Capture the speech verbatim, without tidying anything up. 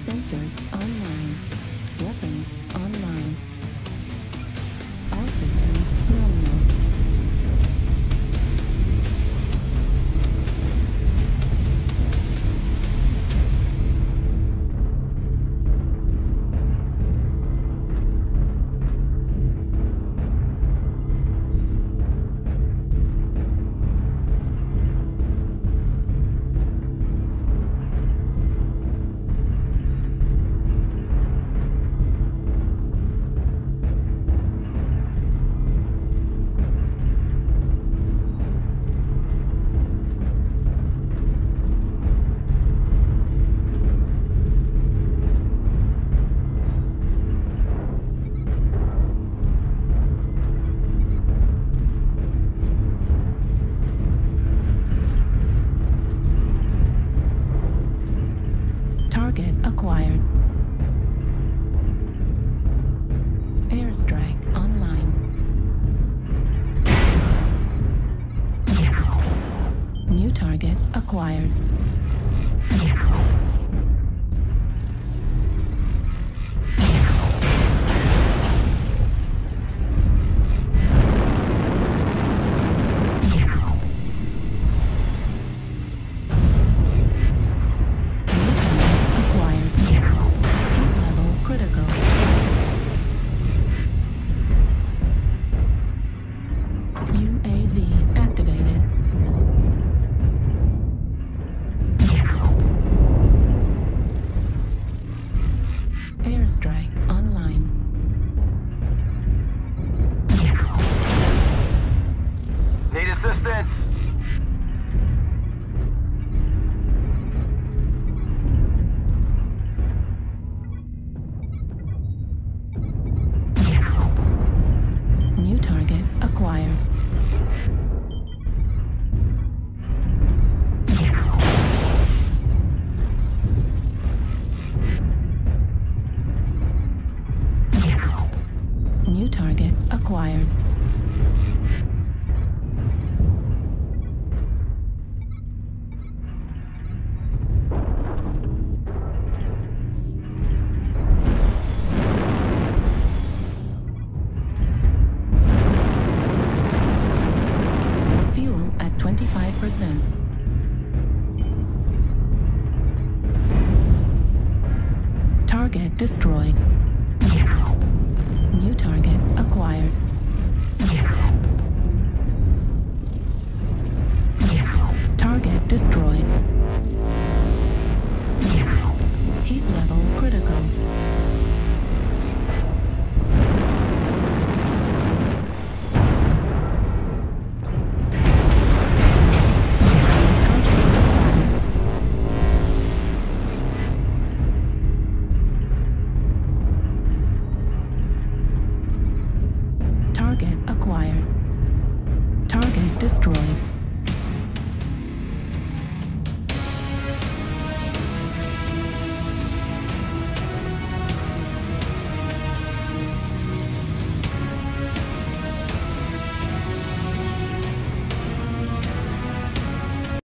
Sensors online. Weapons online. All systems nominal. Target acquired. Airstrike online. New target acquired. U A V activated. Airstrike online. Need assistance? New target acquired. New target acquired. Fuel at twenty-five percent. Target destroyed. New target acquired. Target destroyed.